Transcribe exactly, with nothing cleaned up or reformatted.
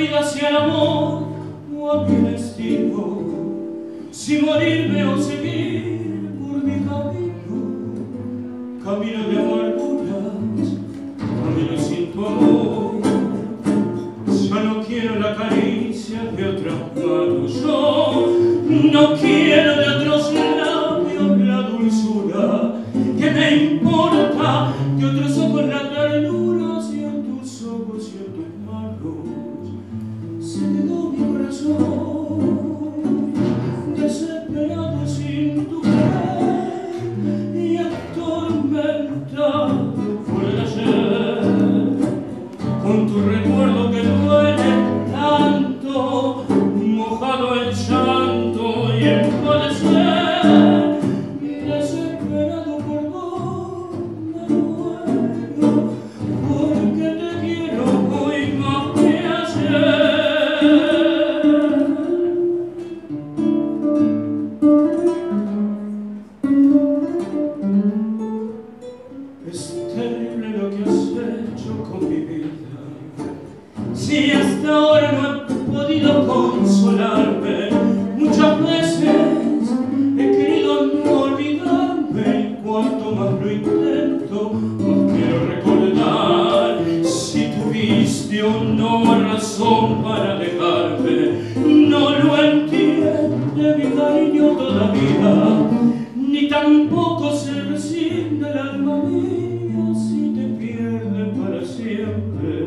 vida sea el amor o a mi destino, si morirme o seguir por mi camino, camino de amarguras, camino sin tu amor. Ya no quiero la caricia de otras manos, yo no quiero de otros labios la dulzura. ¿Qué me importa de otros ojos la ternura? Si en tus ojos y en tus manos se quedó mi corazón, desesperado sin tu querer y atormentado por el ayer, con tu recuerdo que duele tanto, mojado el llanto y el padecer, desesperado por vos me muero, porque te quiero hoy más que ayer. Es terrible lo que has hecho con mi vida. Si hasta ahora no he podido consolarme, muchas veces he querido no olvidarme, y cuanto más lo intento, más quiero recordar. Si tuviste o no razón para dejarme, no lo entiende mi cariño todavía, ni tampoco se resigna el alma mía si te pierde para siempre.